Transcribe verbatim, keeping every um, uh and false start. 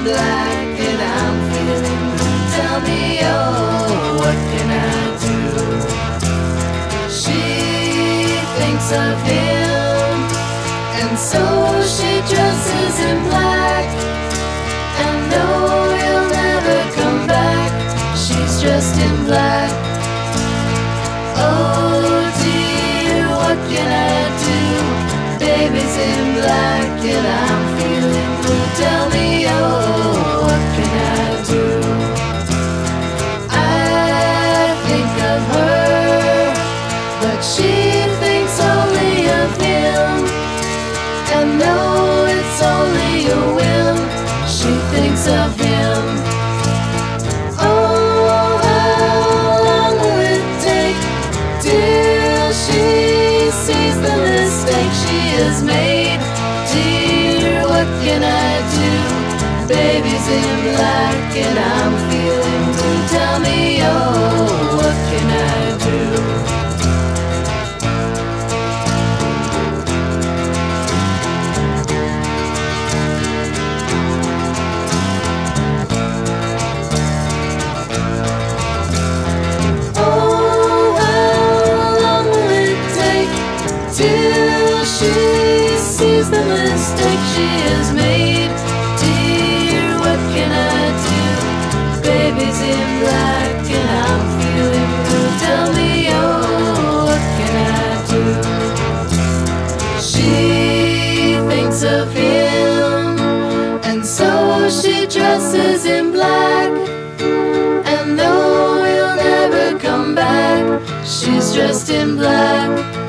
black and I'm feeling blue. Tell me, oh, what can I do? She thinks of him, and so she dresses in black. And though he'll never come back, she's dressed in black. Oh dear, what can I do? Baby's in black and I'm feeling blue. Tell me, oh, what can I do? I think of her, but she thinks only of him. And no, it's only a whim, she thinks of him. Oh, how long will it take till she sees the mistake she has made? Dear, what can I do? Baby's in black and I'm feeling blue. Tell me, oh, what can I do? Oh, how long will it take till she sees the mistake she has made? Dear, what can I do? Baby's in black and I'm feeling blue. Tell me, oh, what can I do? She thinks of him, and so she dresses in black. And though he'll never come back, she's dressed in black.